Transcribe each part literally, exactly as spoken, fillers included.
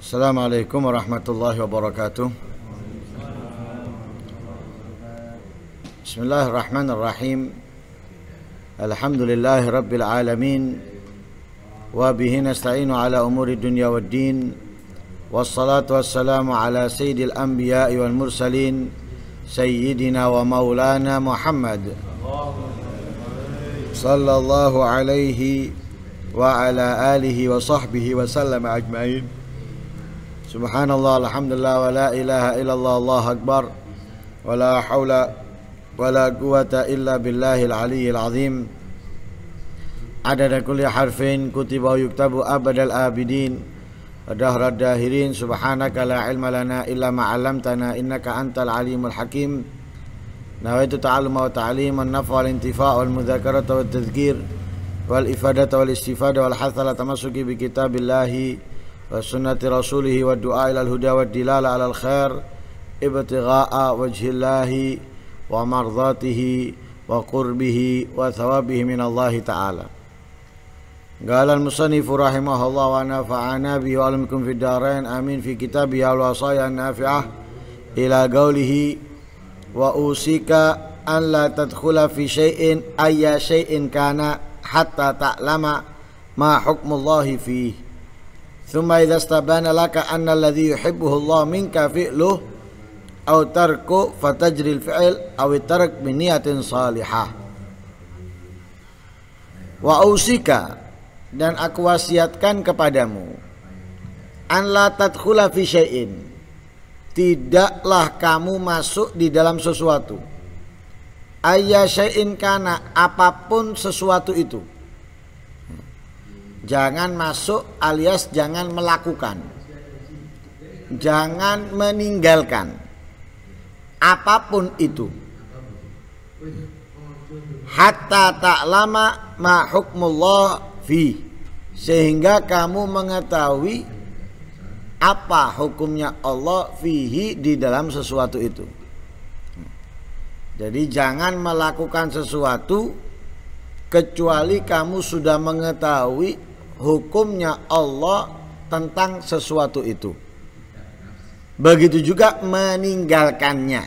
Assalamualaikum warahmatullahi wabarakatuh. Bismillahirrahmanirrahim. Alhamdulillahi rabbil alamin. Wa bihi nasta'inu ala umuri dunya waddin. Wassalatu wassalamu ala sayyidil anbiya'i wal mursalin, sayyidina wa maulana Muhammad sallallahu alaihi wa ala alihi wa sahbihi wa sallam ajma'in. Subhanallah, alhamdulillah, wa la ilaha illallah, Allahu akbar, wa la hawla wa la quwata illa billahil aliyyil azim. Adada kulli harfin kutiba yuktabu abadal abidin wa dahrad dahirin. Subhanaka la ilma lana illa ma 'allamtana innaka antal alimul hakim. Nawaitu ta'alluma wa ta'lima an-naf'a wal intifa' wal mudzakarata wat tadhkir wal ifadata wal istifada wal hathala tamassuki bi kitabillahi wa sunnati rasulih wa du'a ilal huda wa dilala alal khair ibtigha'a wajhillahi wa mardatihi wa qurbihi wa thawabihi minallahi ta'ala. Qala al-musannifu rahimahullah wa nafa'ana bihi wa alamkum fid darain amin fi kitabihi al wasaya nafi'ah ila qawlihi wa usika an la tadkhula fi syai'in ayya syai'in kana hatta ta'lama ma hukmullahi fihi. Thumma idza istabana laka anna alladhi yuhibbuhu Allah minka fi'luh aw tarku fatajri al-fi'l aw tark bi niyatin salihah. Wa usika, dan aku wasiatkan kepadamu, an la tadkhula fi syai'in, tidaklah kamu masuk di dalam sesuatu, ayya syai'in kana, apapun sesuatu itu. Jangan masuk alias jangan melakukan, jangan meninggalkan apapun itu, hatta ta'lama ma hukmullah fi, sehingga kamu mengetahui apa hukumnya Allah fihi, di dalam sesuatu itu. Jadi jangan melakukan sesuatu kecuali kamu sudah mengetahui hukumnya Allah tentang sesuatu itu. Begitu juga meninggalkannya.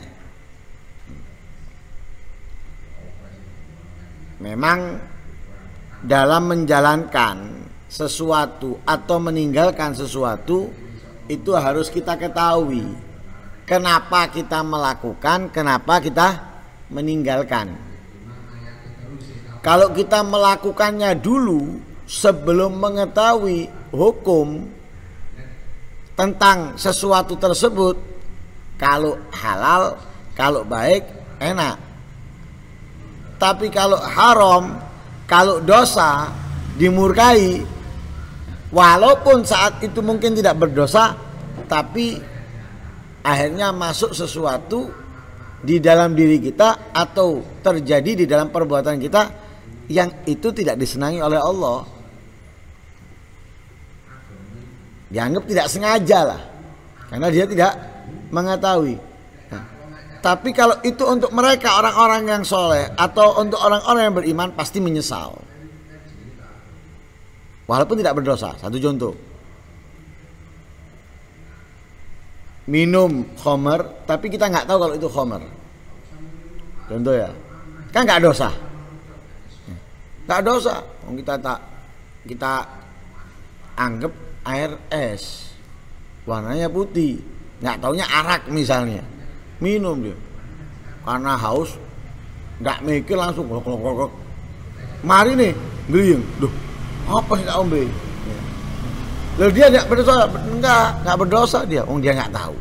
Memang dalam menjalankan sesuatu atau meninggalkan sesuatu itu harus kita ketahui kenapa kita melakukan, kenapa kita meninggalkan. Kalau kita melakukannya dulu sebelum mengetahui hukum tentang sesuatu tersebut, kalau halal, kalau baik, enak. Tapi kalau haram, kalau dosa, dimurkai, walaupun saat itu mungkin tidak berdosa, tapi akhirnya masuk sesuatu di dalam diri kita atau terjadi di dalam perbuatan kita yang itu tidak disenangi oleh Allah. Dianggap tidak sengaja lah, karena dia tidak mengetahui. Nah, tapi kalau itu untuk mereka orang-orang yang soleh atau untuk orang-orang yang beriman, pasti menyesal walaupun tidak berdosa. Satu contoh, minum khamar tapi kita nggak tahu kalau itu khamar. Contoh ya, kan nggak dosa, nggak dosa. Kita tak kita anggap air es warnanya putih, nggak taunya arak misalnya, minum dia karena haus, nggak mikir langsung klok klok klok. Mari nih geliung, duh apa sih tak ombe? Lalu dia nggak berdosa, enggak nggak berdosa dia, oh dia nggak tahu.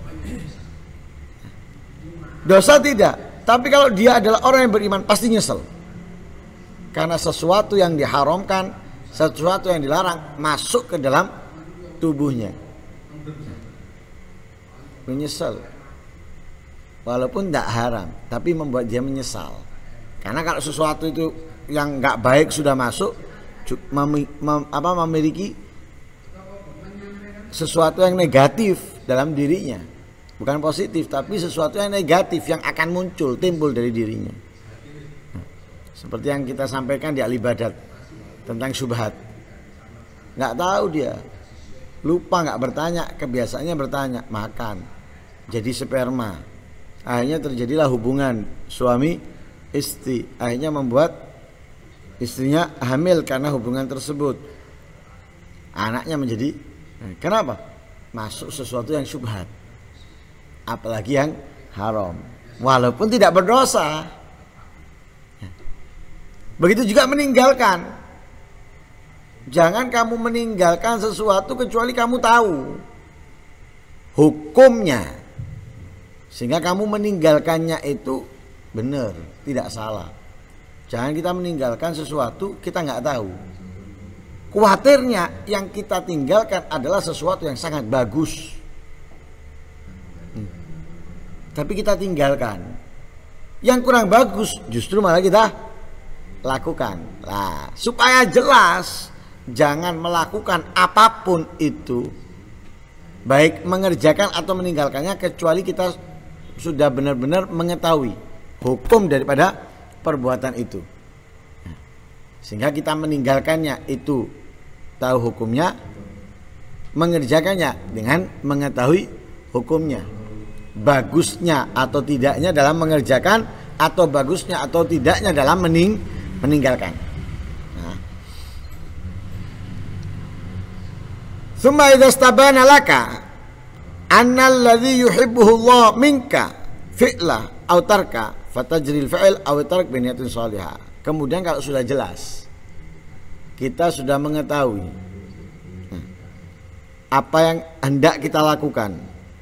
Dosa tidak, tapi kalau dia adalah orang yang beriman pasti nyesel, karena sesuatu yang diharamkan, sesuatu yang dilarang masuk ke dalam tubuhnya. Menyesal walaupun tidak haram, tapi membuat dia menyesal. Karena kalau sesuatu itu yang nggak baik sudah masuk, mem, mem, apa, memiliki sesuatu yang negatif dalam dirinya, bukan positif, tapi sesuatu yang negatif yang akan muncul, timbul dari dirinya. Seperti yang kita sampaikan di al-ibadat tentang syubhat. Nggak tahu dia, lupa nggak bertanya, kebiasaannya bertanya, makan, jadi sperma. Akhirnya terjadilah hubungan suami istri, akhirnya membuat istrinya hamil karena hubungan tersebut. Anaknya menjadi, kenapa? Masuk sesuatu yang syubhat, apalagi yang haram, walaupun tidak berdosa. Begitu juga meninggalkan. Jangan kamu meninggalkan sesuatu kecuali kamu tahu hukumnya, sehingga kamu meninggalkannya itu benar, tidak salah. Jangan kita meninggalkan sesuatu kita nggak tahu. Khawatirnya yang kita tinggalkan adalah sesuatu yang sangat bagus, hmm. tapi kita tinggalkan. Yang kurang bagus justru malah kita lakukan. Nah, supaya jelas, jangan melakukan apapun itu, baik mengerjakan atau meninggalkannya, kecuali kita sudah benar-benar mengetahui hukum daripada perbuatan itu, sehingga kita meninggalkannya itu tahu hukumnya, mengerjakannya dengan mengetahui hukumnya, bagusnya atau tidaknya dalam mengerjakan, atau bagusnya atau tidaknya dalam mening meninggalkan. Tsumma idza istabana laka anna alladhi yuhibbuhu Allah minka fi'la aw tarka fatajril fi'l aw tark bi niyatin shalihah. Kemudian kalau sudah jelas, kita sudah mengetahui apa yang hendak kita lakukan,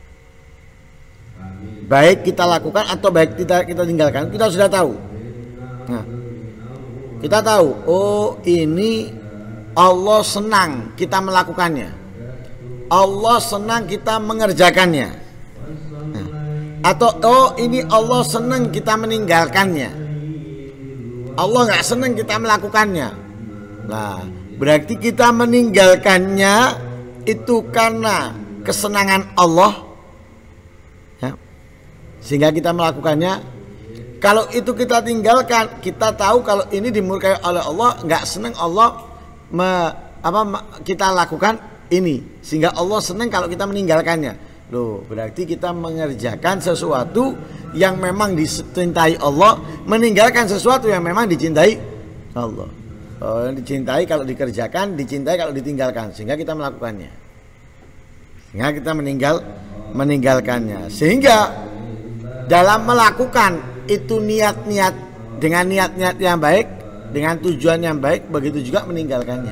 baik kita lakukan atau baik kita kita tinggalkan, kita sudah tahu. Nah, kita tahu, oh ini Allah senang kita melakukannya, Allah senang kita mengerjakannya, nah, atau oh ini Allah senang kita meninggalkannya, Allah nggak senang kita melakukannya. Nah, berarti kita meninggalkannya itu karena kesenangan Allah, ya, sehingga kita melakukannya. Kalau itu kita tinggalkan, kita tahu kalau ini dimurkai oleh Allah, nggak senang Allah me, apa kita lakukan ini, sehingga Allah senang kalau kita meninggalkannya. Loh, berarti kita mengerjakan sesuatu yang memang dicintai Allah, meninggalkan sesuatu yang memang dicintai Allah. Oh, dicintai kalau dikerjakan, dicintai kalau ditinggalkan, sehingga kita melakukannya, sehingga kita meninggal meninggalkannya. Sehingga dalam melakukan itu niat-niat dengan niat-niat yang baik, dengan tujuan yang baik, begitu juga meninggalkannya.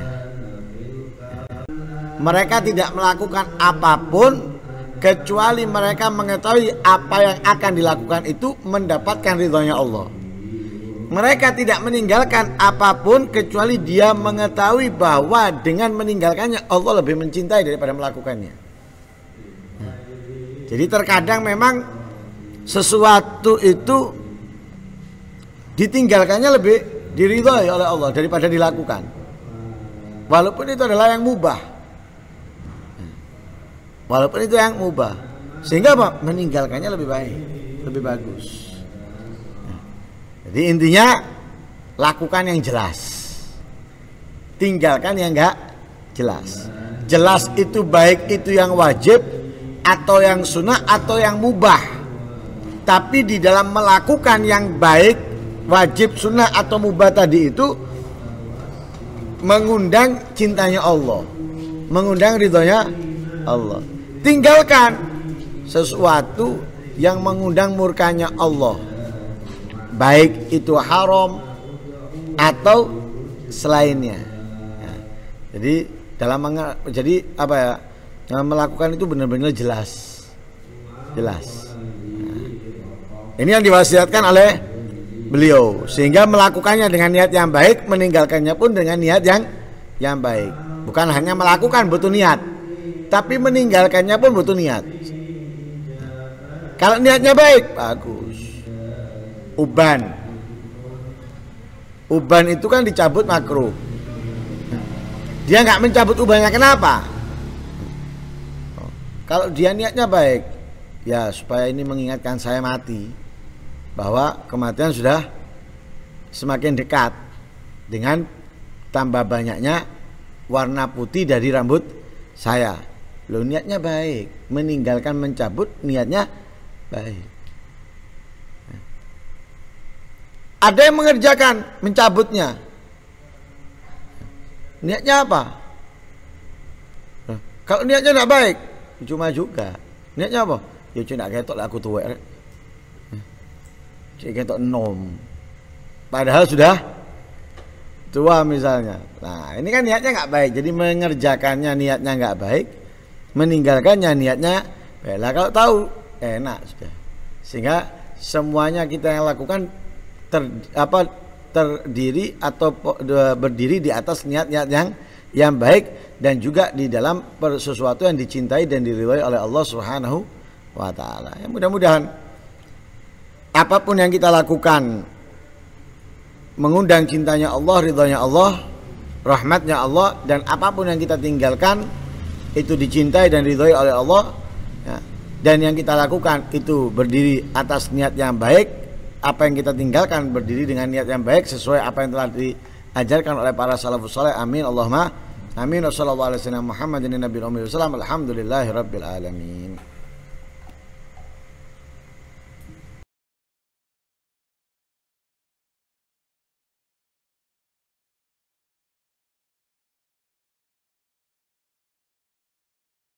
Mereka tidak melakukan apapun kecuali mereka mengetahui apa yang akan dilakukan itu mendapatkan ridhonya Allah. Mereka tidak meninggalkan apapun kecuali dia mengetahui bahwa dengan meninggalkannya Allah lebih mencintai daripada melakukannya. Jadi terkadang memang sesuatu itu ditinggalkannya lebih diridhoi oleh Allah daripada dilakukan, walaupun itu adalah yang mubah, walaupun itu yang mubah, sehingga apa? Meninggalkannya lebih baik, lebih bagus. Jadi intinya lakukan yang jelas, tinggalkan yang enggak jelas. Jelas itu baik itu yang wajib atau yang sunnah atau yang mubah. Tapi di dalam melakukan yang baik, wajib, sunnah atau mubah tadi itu mengundang cintanya Allah, mengundang ridhonya Allah. Tinggalkan sesuatu yang mengundang murkanya Allah, baik itu haram atau selainnya. Ya, jadi dalam jadi apa ya, melakukan itu benar-benar jelas, jelas. Nah, ini yang diwasiatkan oleh beliau, sehingga melakukannya dengan niat yang baik, meninggalkannya pun dengan niat yang yang baik. Bukan hanya melakukan butuh niat, tapi meninggalkannya pun butuh niat. Kalau niatnya baik, bagus. Uban, uban itu kan dicabut makruh. Dia nggak mencabut ubannya, kenapa? Kalau dia niatnya baik, ya supaya ini mengingatkan saya mati, bahwa kematian sudah semakin dekat dengan tambah banyaknya warna putih dari rambut saya. Loh, niatnya baik, meninggalkan mencabut niatnya baik. Ada yang mengerjakan mencabutnya, niatnya apa? Nah, kalau niatnya tidak baik, cuma juga. Niatnya apa? Ya cuma ketok lah aku tuwek. Cuma ketok nom. Padahal sudah tua misalnya. Nah, ini kan niatnya nggak baik. Jadi mengerjakannya niatnya nggak baik, meninggalkannya niatnya baik. Lah kalau tahu enak sudah. Sehingga semuanya kita yang lakukan ter, apa terdiri atau berdiri di atas niat-niat yang yang baik dan juga di dalam sesuatu yang dicintai dan diridhai oleh Allah Subhanahu wa taala. Ya, mudah-mudahan apapun yang kita lakukan mengundang cintanya Allah, ridhonya Allah, rahmatnya Allah, dan apapun yang kita tinggalkan itu dicintai dan diridhai oleh Allah, ya. Dan yang kita lakukan itu berdiri atas niat yang baik, apa yang kita tinggalkan berdiri dengan niat yang baik sesuai apa yang telah diajarkan oleh para salafus saleh. Amin Allahumma amin. Wassallallahu alaihi wasallam Muhammadin nabiyil ummi wasallam. Alhamdulillahirabbil alamin.